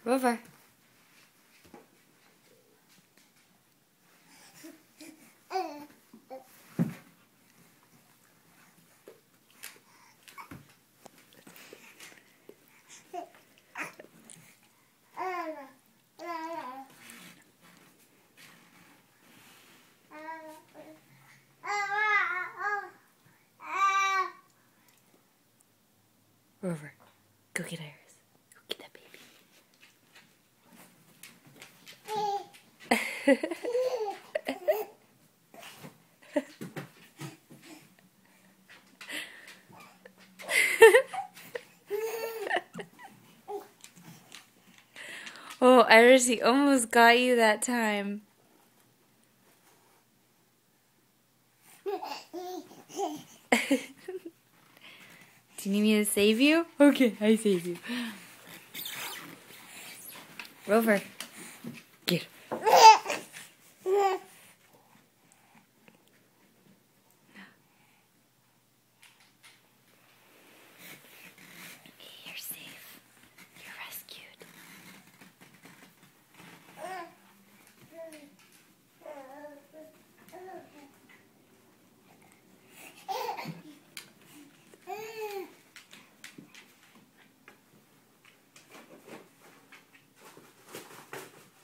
Rover. Rover, go get Iris. Go get that baby. Oh, Iris, he almost got you that time. Do you need me to save you? Okay, I save you. Rover, get him.